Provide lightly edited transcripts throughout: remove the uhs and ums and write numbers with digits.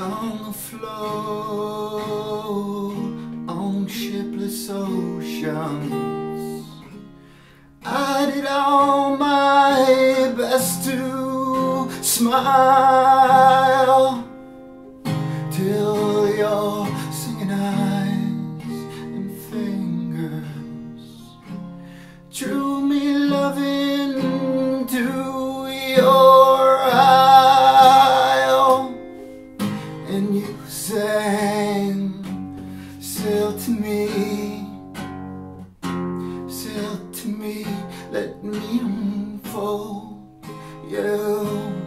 long afloat on shipless oceans. I did all my best to smile till your singing eyes and fingers drew me loving to your isle, and you sang, sail to me, let me unfold you.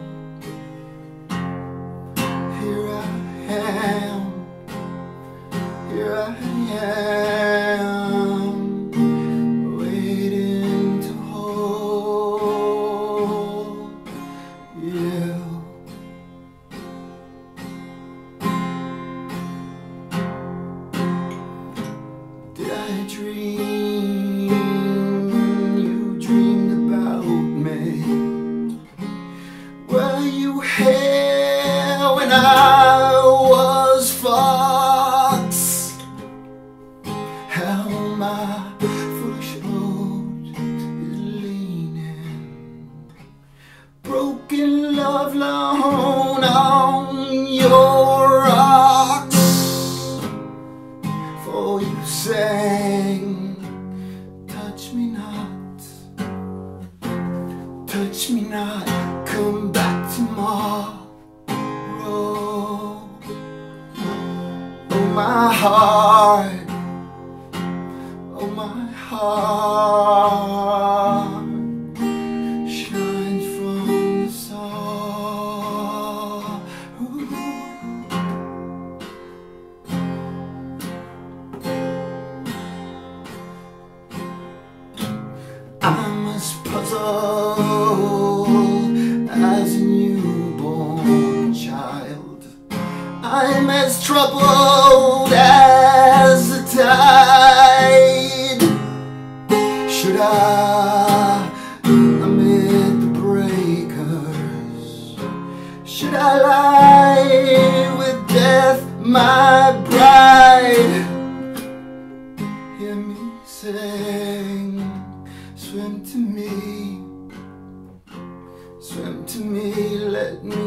Here I am, waiting to hold you. Did I dream you dreamed about me? Were you here when I was fox? How my foolish boat is leaning, broken lovelorn on your rocks. For you sang, touch me not, come back tomorrow. Oh my heart, shines from the sorrow. I'm as puzzled as a newborn child. I'm as troubled as the tide. Should I, amid the breakers, should I lie with death, my bride? Hear me sing, swim to me, let me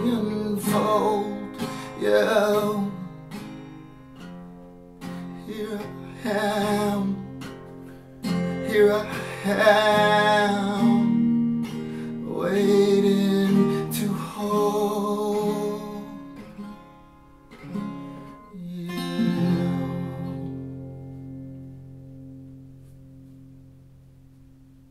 unfold you. Here I am.